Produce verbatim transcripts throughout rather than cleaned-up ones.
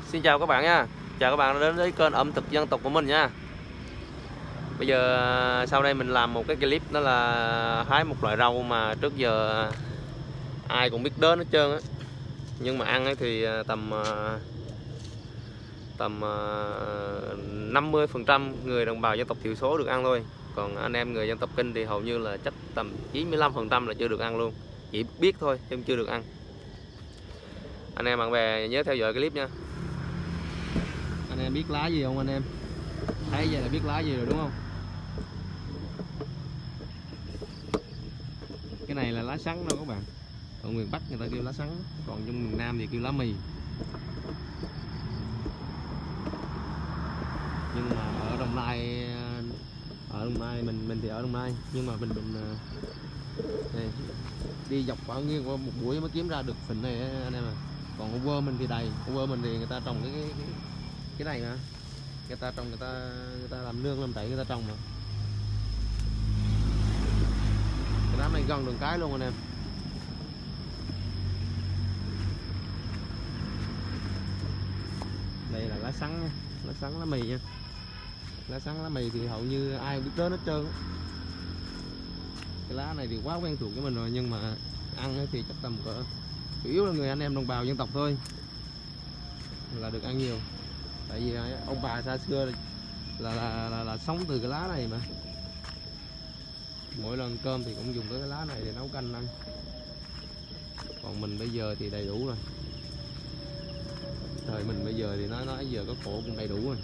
Xin chào các bạn nha. Chào các bạn đã đến với kênh ẩm thực dân tộc của mình nha. Bây giờ sau đây mình làm một cái clip, đó là hái một loại rau mà trước giờ ai cũng biết đến hết trơn á. Nhưng mà ăn thì tầm tầm năm mươi phần trăm người đồng bào dân tộc thiểu số được ăn thôi. Còn anh em người dân tộc Kinh thì hầu như là chắc tầm chín mươi lăm phần trăm là chưa được ăn luôn. Chỉ biết thôi chứ chưa được ăn. Anh em bạn bè nhớ theo dõi clip nha. Anh em biết lá gì không anh em? Thấy vậy là biết lá gì rồi đúng không? Cái này là lá sắn đâu các bạn. Ở miền Bắc người ta kêu lá sắn, còn trong miền Nam thì kêu lá mì. Nhưng mà ở Đồng Nai, ở Đồng Nai mình mình thì ở Đồng Nai, nhưng mà mình mình này, đi dọc bao nhiêu qua một buổi mới kiếm ra được phình này anh em à. Còn ở quê mình thì đầy, ở quê mình thì người ta trồng cái cái cái, cái này nè, người ta trồng, người ta người ta làm nương làm rẫy người ta trồng mà. Cái đám này gần đường cái luôn anh em. Đây là lá sắn nha, lá sắn lá mì nha. Lá sắn lá mì thì hầu như ai cũng biết đến hết trơn. Cái lá này thì quá quen thuộc với mình rồi, nhưng mà ăn thì chắc tầm cỡ chủ yếu là người anh em đồng bào dân tộc thôi là được ăn nhiều. Tại vì ông bà xa xưa là là, là, là sống từ cái lá này mà. Mỗi lần cơm thì cũng dùng cái lá này để nấu canh ăn. Còn mình bây giờ thì đầy đủ rồi. Thời mình bây giờ thì nói nói giờ có khổ cũng đầy đủ rồi.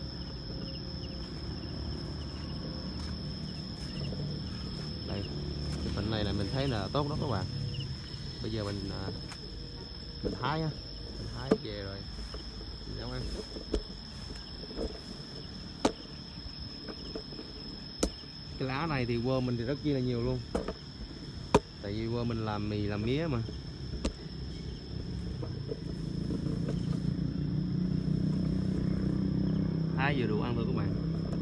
Đây, cái phần này là mình thấy là tốt đó các bạn. Bây giờ mình mình hái á, mình hái về rồi mình nấu ăn. Cái lá này thì quê mình thì rất chi là nhiều luôn. Tại vì quê mình làm mì làm mía mà. Hái vừa đủ ăn thôi các bạn.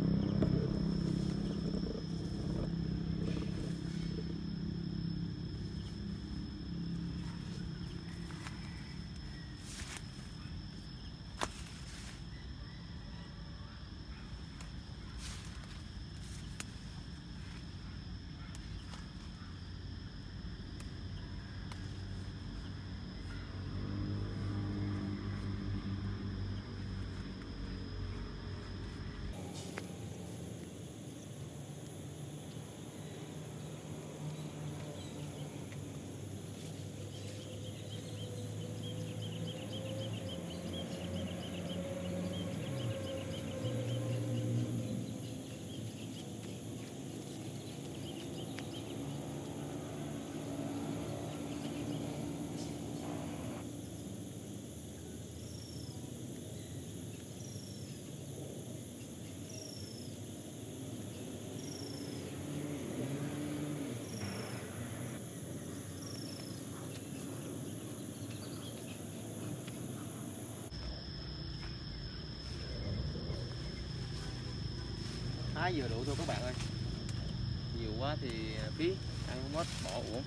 Hái vừa đủ thôi các bạn ơi. Nhiều quá thì phí, ăn không hết bỏ uổng.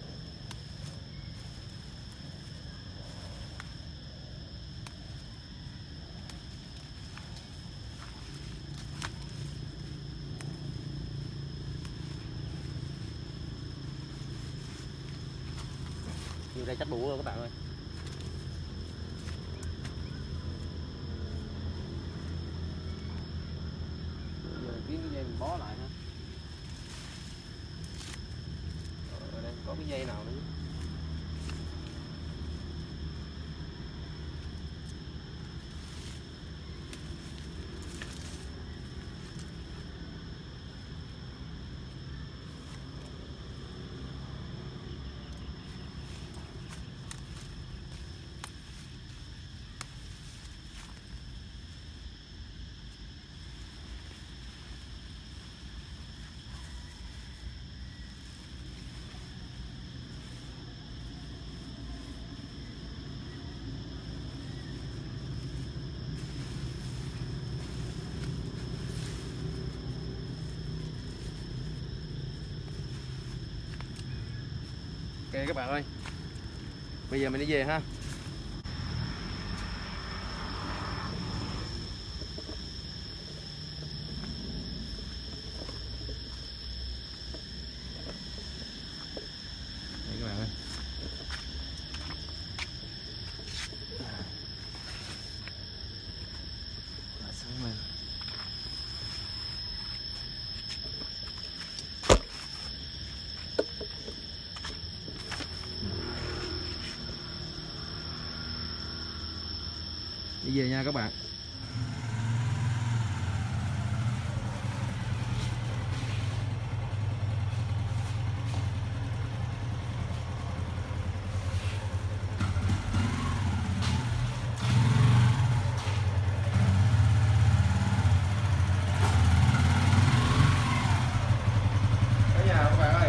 Nhiều đây chắc đủ rồi các bạn ơi. Kiếm cái dây mình bó lại ha. Ở đây có cái dây nào nữa. Ok các bạn ơi, bây giờ mình đi về ha. Đi về nha các bạn. Ở nhà các bạn ơi.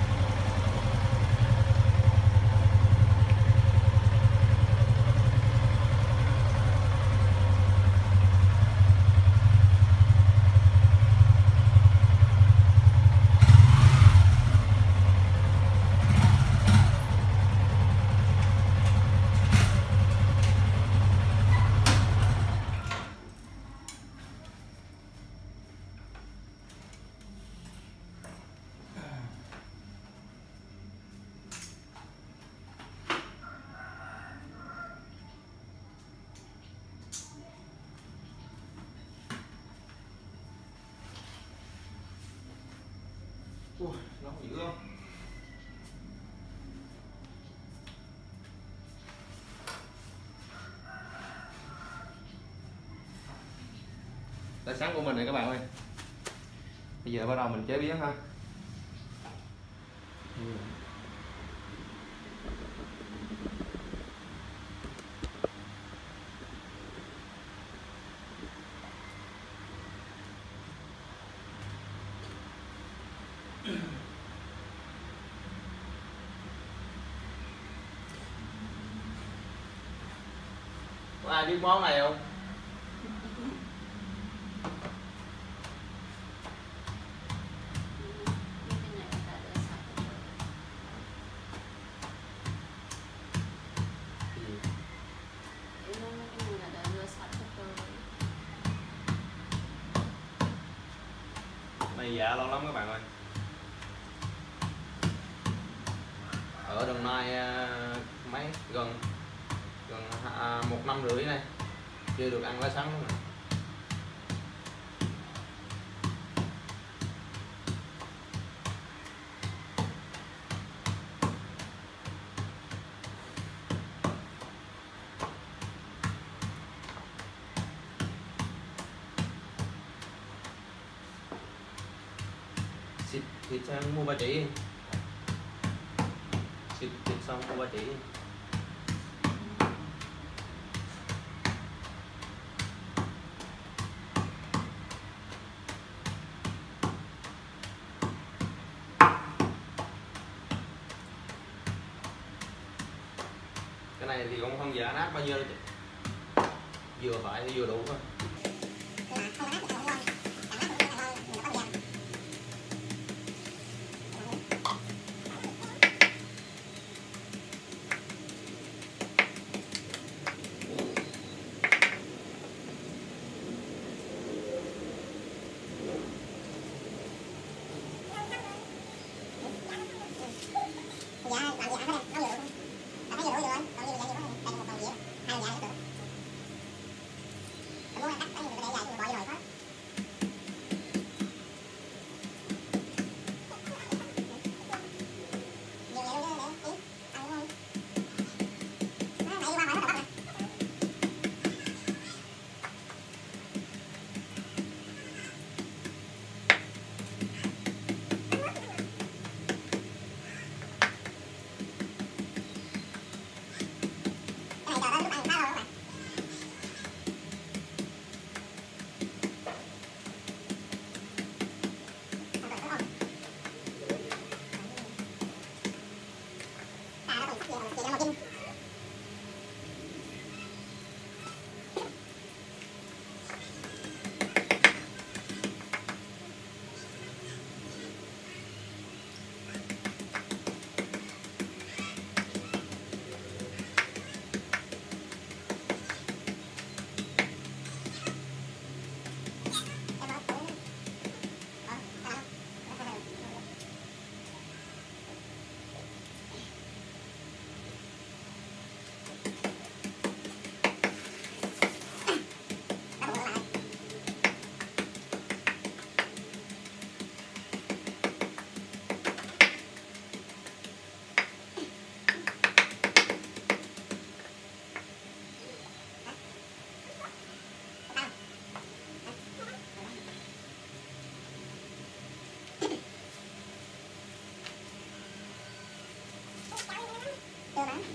Ui, nó dữ không? Là sáng của mình này các bạn ơi. Bây giờ bắt đầu mình chế biến ha. Ừ. Có ai biết món này không? Này dạ lâu lắm các bạn ơi. Ở Đồng Nai mấy gần gần à, một năm rưỡi này chưa được ăn lá sắn luôn này. Xịt thịt sang mua ba chỉ. Xịt thịt xong mua ba chỉ. Cái này thì cũng không giả nát bao nhiêu đâu chị. Vừa phải vừa đủ thôi.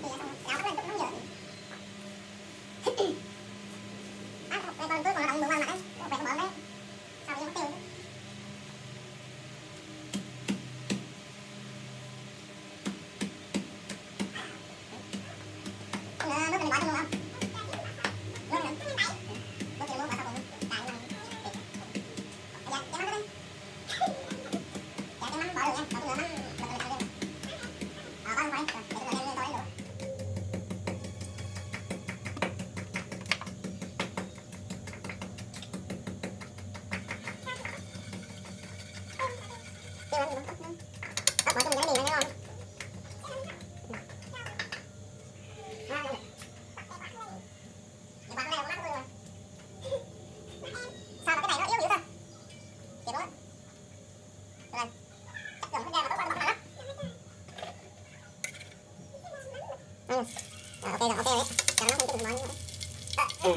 Ok rồi, ok đấy. Cho nó không chịu món nữa. Ừ.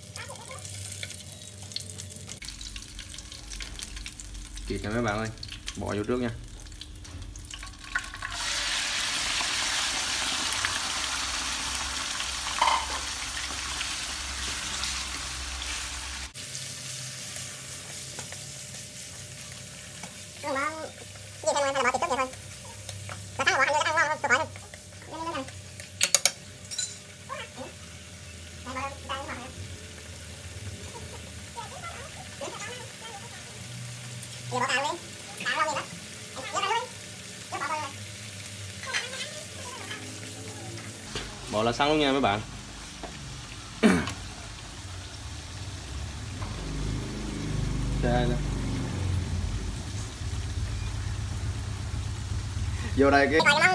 Kịp nha mấy bạn ơi, bỏ vô trước nha. Rồi bỏ gì thêm hay là bỏ thịt trước vậy thôi. Rồi sáng rồi bỏ ăn vô ăn ngon không? Tôi khỏi luôn. Lên lên lên. Giờ bỏ cào đi. Cào lâu gì đó. Nhớ rồi. Nhớ bỏ rồi. Bỏ là xong luôn nha mấy bạn. Đây nè. Vô đây cái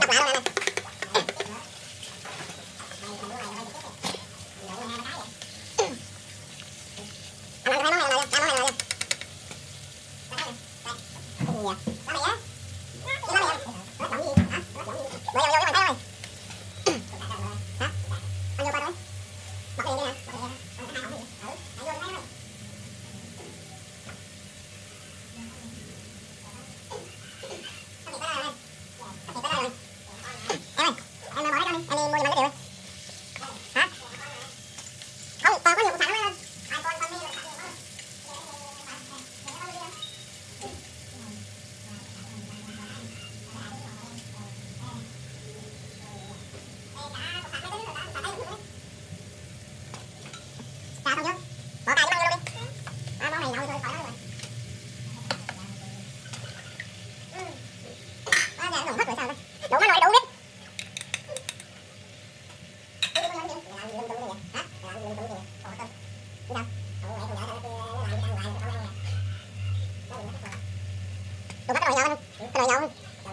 Đồ bắt cái nồi nhậu không? Cái nồi nhậu không?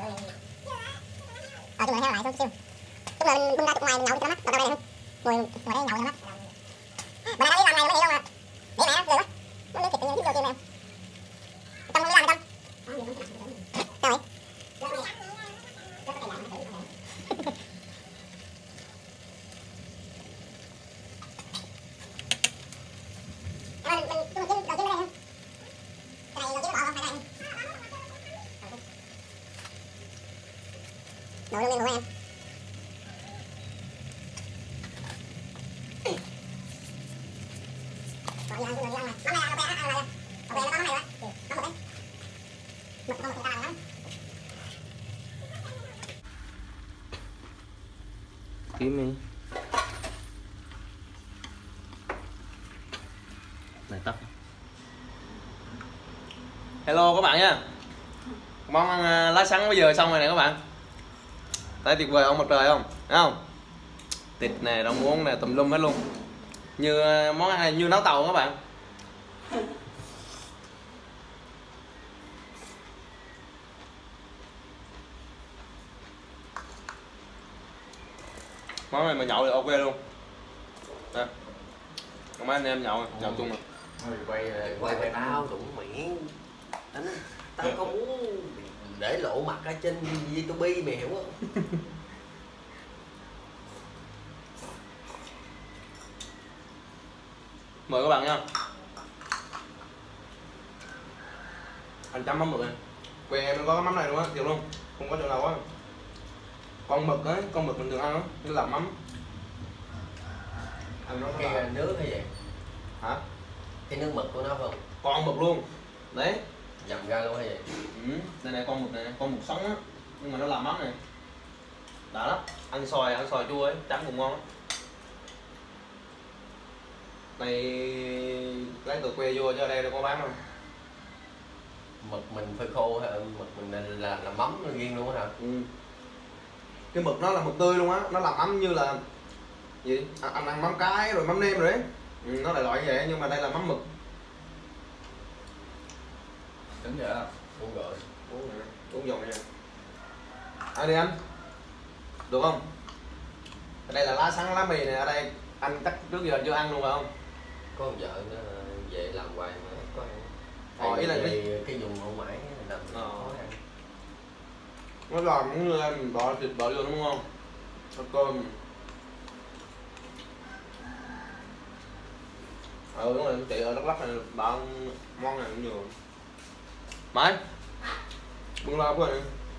Ờ, chúng mình heo lại thôi xíu. Chúng mình bưng ra ngoài nhậu cho nó mát, vào đây này không? Ngồi ngồi đây nhậu cho nó mát. Mà đang đi làm này mới đi đâu mà. Để mẹ nó lười quá. Nó lấy thịt tự nhiên kiếm đồ kia mẹ. Trong đi làm trong. Sao vậy? Đồ luôn lên của em. Rồi giờ người ăn này. Mắm này ăn cà phê ăn này. Cà phê nó có mắm này quá. Có một đấy. Mực con mực ta lắm. Kiếm đi. Này tắt. Hello các bạn nha. Món ăn lá sắn bây giờ xong rồi nè các bạn. Thấy tuyệt vời không, mặt trời không? Thấy không? Thịt nè, rau muống nè, tùm lum hết luôn. Như món ăn như nấu tàu các bạn. Món này mà nhậu thì ok luôn. Nè. Còn mấy anh em nhậu, nhậu chung rồi. Quay quay quay tao tụi miệng. Anh tao không muốn để lộ mặt ở trên YouTube mày hiểu không? Mời các bạn nha. Anh chấm mắm mực này. Quê em nó có cái mắm này luôn á, thiệt luôn. Không có chỗ nào á. Con mực ấy, con mực mình thường ăn á, nó làm mắm. Ăn nó Cái là... nước hay gì? Hả? Cái nước mực của nó không? Con mực luôn. Đấy. Dầm ra luôn hay gì? Ừ, đây này con mực này, con mực sống á, nhưng mà nó làm mắm này. Đã lắm. Ăn xoài, ăn xoài chua ấy, chấm cũng ngon lắm. Này lấy từ quê vô chứ ở đây đâu có bán đâu. Mực mình phơi khô hay mực mình là là, là mắm riêng luôn hả? Ừ. Cái mực nó là mực tươi luôn á, nó làm mắm như là gì? Anh ăn, ăn mắm cái rồi mắm nêm rồi đấy. Ừ, nó là loại như vậy nhưng mà đây là mắm mực. Đúng vậy à? Uống rồi. Uống nè, uống dòng này. Ăn đi anh. Được không? Ở đây là lá sắn lá mì này, ở đây anh chắc trước giờ chưa ăn luôn phải không? Có con vợ nó về làm hoài mà có ăn. Ờ, ý là cái, cái- cái dùng hậu mãi làm Ờ. khó ăn. Nó làm cũng như em bỏ thịt bỏ vô đúng không? Có cơm. Ừ đúng rồi, chị ở Đắk Lắk này bạn món này cũng nhiều. Mai bưng lo của này.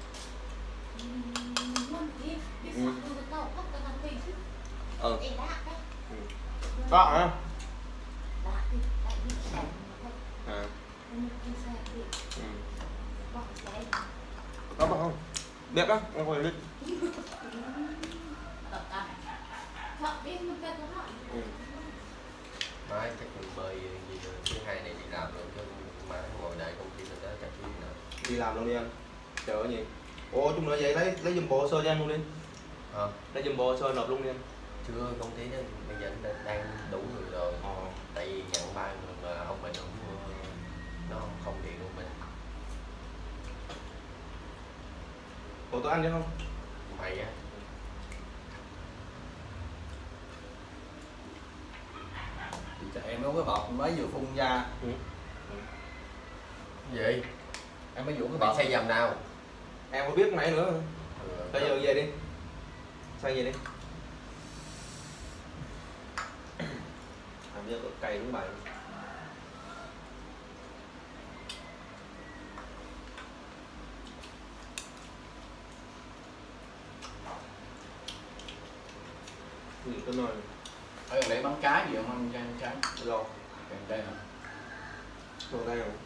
Ừ. Ừ. Có hả? À. Ừ. Có không? Biết á, em coi biết. Ừ. Mai chắc mình bơi gì rồi thứ hai này đi làm rồi chứ mà ngồi đây công ty mình đó chắc đi nào. Đi làm luôn đi anh. Chờ cái gì? Ủa chung nữa vậy lấy lấy giùm bộ hồ sơ cho em luôn đi. Ờ. Lấy giùm bộ hồ sơ nộp luôn đi anh. Chưa, công ty đó bây giờ nó đang đủ người rồi. Ờ. Tại vì nhận ba người mà ông mình ông nó không điện của mình. Ủa tôi ăn chứ không? Mày á. Thì cho em nấu cái bọt mới vừa phun ra. Ừ. Gì? Em mới vụ cái Bạn bọt. xây dầm nào? Em có biết nãy nữa. Ừ, Bây giờ về đi. Sang về đi. Làm như cày đúng bài. Gì tôi nói Ở gần đây bán cá gì không anh cho anh trái? rồi. Gần đây hả? Rồi đây rồi.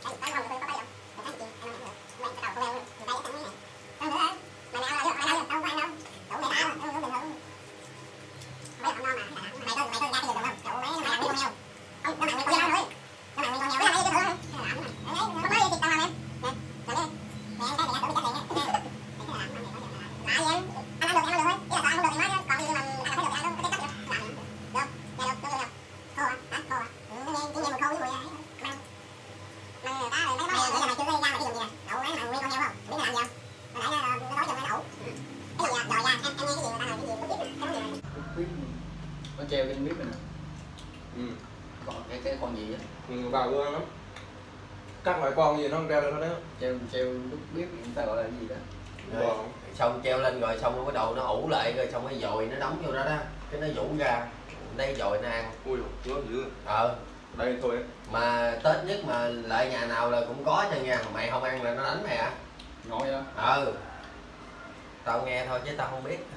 Nó treo trên bếp này nè. Ừ. Còn cái cái con gì á? Người vào luôn lắm. Các loại con gì nó không treo lên đó đấy. Treo treo lúc bếp người ta gọi là cái gì đó. rồi, xong treo lên rồi xong nó bắt đầu nó ủ lại rồi xong cái dồi nó đóng vô đó đó cái nó vũ ra lấy dồi nó ăn. Ui dồi, dữ. Ờ. Đây thôi. Mà Tết nhất mà lại nhà nào là cũng có cho nha, mày không ăn là nó đánh mày à. Ngon vậy? Ừ. Tao nghe thôi chứ tao không biết.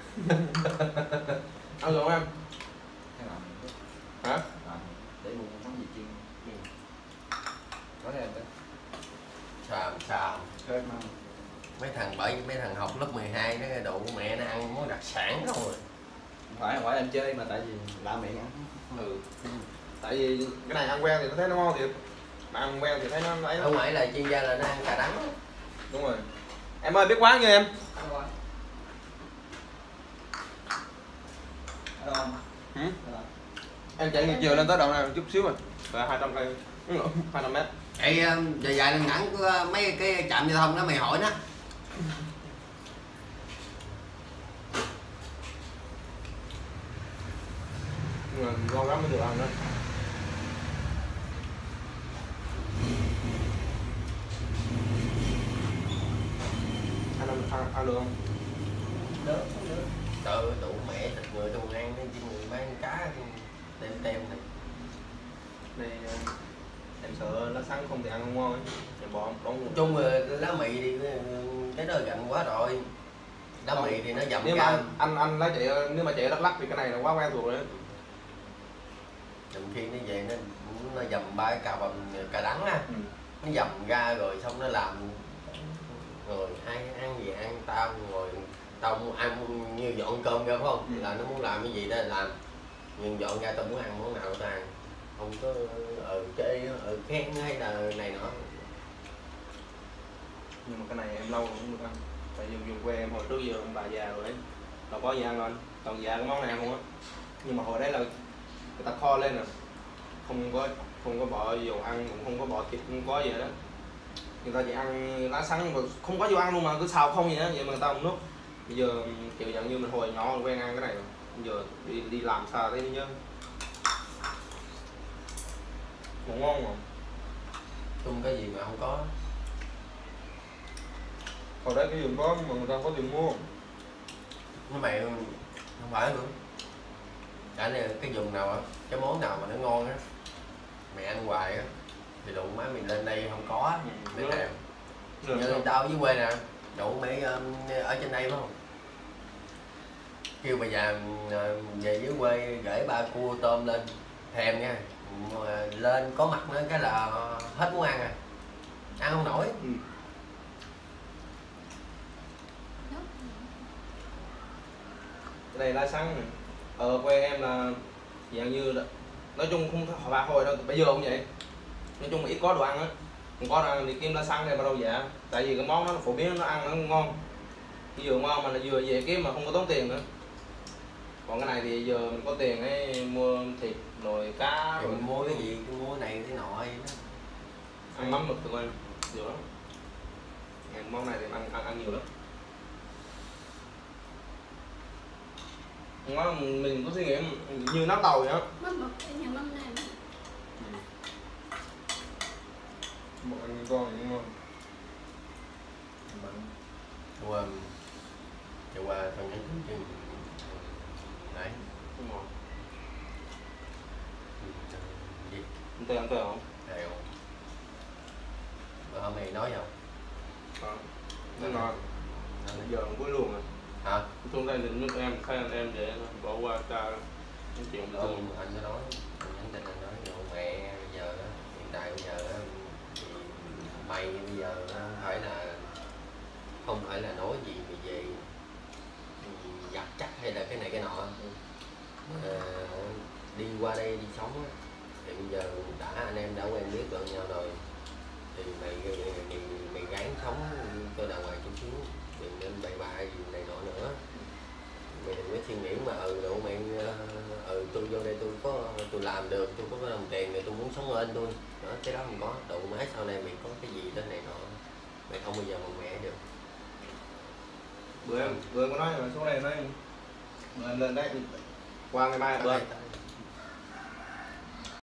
Ăn rồi không em? Cái nào? Hả? À, để mua món gì chiên. Ừ. Có đây anh ta. Xàm xàm. Khơi mà. Mấy thằng bởi mấy thằng học lớp mười hai nó đủ mẹ nó ăn món đặc sản không rồi. Không phải không phải em chơi mà tại vì lạ miệng ăn. Ừ. Tại vì cái này ăn quen thì nó thấy nó ngon thiệt. Mà ăn quen thì thấy nó ấy lắm. Không phải là chuyên gia là nó ăn cà đắng. Đúng rồi. Em ơi biết quán nha em. Ăn rồi. Hello anh. Ừ? Hello. Em chạy ngược chiều lên tới đoạn này một chút xíu rồi. Và hai trăm cây. hai trăm mét. Ê, dài dài lần ngắn của mấy cái trạm giao thông đó mày hỏi nó. Nhưng mà ngon lắm mới được ăn đó. Ăn, ăn, ăn, ăn được không? Được, được. Trời ơi, đủ mẹ thịt người trong ăn nên chỉ người bán cá tem tem này. Này em sợ lá sắn không thì ăn không ngon ấy. Em bỏ bóng Nói chung là lá mì thì cái đó gần quá rồi. Đá mì thì nó dầm Nếu mà cam. anh anh, anh lái chạy nếu mà chạy ở Đắk Lắk thì cái này là quá quen thuộc rồi. Đừng khi nó về nó nó dầm ba cái cà bầm cà đắng á, Ừ. nó dầm ra rồi xong nó làm rồi ai ăn gì ăn, tao ngồi tao muốn ăn như dọn cơm ra phải không? Ừ. Là nó muốn làm cái gì đó làm, nhưng dọn ra tao muốn ăn món nào tao ăn, không có ờ chê ờ khen hay là này nọ. Nhưng mà cái này em lâu rồi không được ăn. Tại dùng dùng quê em hồi trước giờ ông bà già rồi đấy, đâu có gì ăn anh, toàn già cái món này không á. Nhưng mà hồi đấy là người ta kho lên rồi, không có không có bỏ dầu ăn, cũng không có bỏ thịt, không có gì hết đó. Người ta chỉ ăn lá sắn mà không có dầu ăn luôn mà cứ xào không gì đó, vậy mà người ta không nuốt. Bây giờ kiểu dạng như mình hồi nhỏ quen ăn cái này rồi, bây giờ đi đi làm xa thấy nhớ. Cũng ngon mà. Không cái gì mà không có. Hồi đấy cái gì có mà người ta có tiền mua. Nhưng mẹ không phải nữa. Cả này cái vùng nào á, cái món nào mà nó ngon á, mẹ ăn hoài á, thì đụng má mình lên đây không có á, Ừ, để thèm. được Như không? tao ở dưới quê nè, đụng mẹ ở trên đây phải không? Kêu bà già ờ, về dưới quê gửi ba cua tôm lên, thèm nha, mà lên có mặt nữa cái là hết muốn ăn à, ăn không nổi. Ừ. Cái này lá sắn này. Ở quê em là dạng như là, nói chung không họ bà hồi đâu, bây giờ cũng vậy. Nói chung là ít có đồ ăn á, không có đồ ăn thì kiếm lá sắn này mà đâu dạ. Tại vì cái món đó nó phổ biến, nó ăn nó ngon, vừa ngon mà là vừa dễ kiếm mà không có tốn tiền nữa. Còn cái này thì giờ mình có tiền ấy mua thịt rồi cá Thì rồi mình mua cái gì, cái mua cái này cái nọ vậy đó. ăn mắm mực tụi anh nhiều lắm. Em món này thì ăn ăn, ăn nhiều lắm. Nó mình có suy nghĩ như nắp tàu vậy đó. Mắm mực ở nhà mắm này. Một ăn con cũng ngon. Qua chiều qua tao nhắn tin chừng đấy. Đúng rồi. Gì? Anh tê ăn tê không? Đều. Bữa hôm mày nói không? Ờ. Nó ngon. Giờ không cuối luôn rồi. Hả? Xuống đây định nước em khai anh em để bỏ qua cha cái chuyện Đó, tương. anh có nói, anh nhắn tin anh nói rồi mẹ bây giờ á, hiện tại bây giờ á, thì mày bây giờ á, không phải là không phải là nói gì mày về giặt chắc hay là cái này cái nọ, à, đi qua đây đi sống á, thì bây giờ đã anh em đã quen biết lẫn nhau rồi, thì mày mày, mày, mày gắng sống cho đàng hoàng chút xíu, đừng nên bậy bạ gì này nọ nữa. Mày đừng có suy nghĩ mà ừ độ mày ừ tôi vô đây tôi có tôi làm được, tôi có cái đồng tiền này tôi muốn sống lên tôi đó, cái đó không có. Độ máy sau này mày có cái gì đó này nọ mày không bao giờ mà mẹ được. Bữa em bữa em có nói là xuống đây nói bữa em lên đấy qua ngày mai bữa